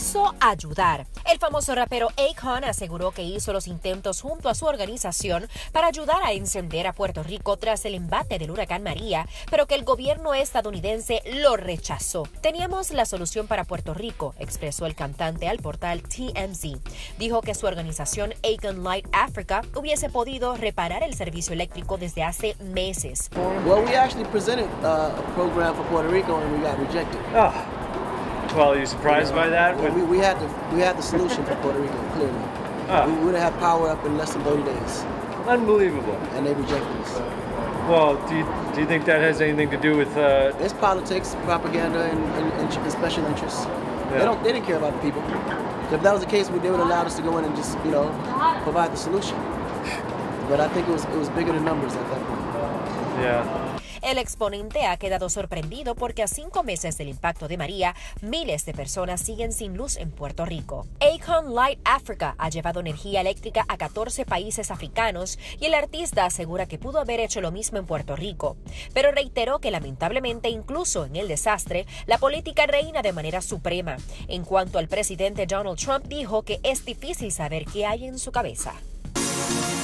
propuso ayudar. El famoso rapero Akon aseguró que hizo los intentos junto a su organización para ayudar a encender a Puerto Rico tras el embate del huracán María, pero que el gobierno estadounidense lo rechazó. Teníamos la solución para Puerto Rico, expresó el cantante al portal TMZ. Dijo que su organización Akon Light Africa hubiese podido reparar el servicio eléctrico desde hace meses. Well, we actually presented a program for Puerto Rico and we got rejected. Oh. Well, are you surprised by that? We had the solution for Puerto Rico, clearly. Oh. We would have had power up in less than 30 days. Unbelievable. And they rejected us. Well, do you think that has anything to do with... It's politics, propaganda, and special interests. Yeah. They didn't care about the people. If that was the case, they would allow us to go in and just, provide the solution. But I think it was bigger than numbers at that point. Yeah. El exponente ha quedado sorprendido porque a 5 meses del impacto de María, miles de personas siguen sin luz en Puerto Rico. Akon Light Africa ha llevado energía eléctrica a 14 países africanos y el artista asegura que pudo haber hecho lo mismo en Puerto Rico, pero reiteró que lamentablemente incluso en el desastre, la política reina de manera suprema. En cuanto al presidente Donald Trump, dijo que es difícil saber qué hay en su cabeza.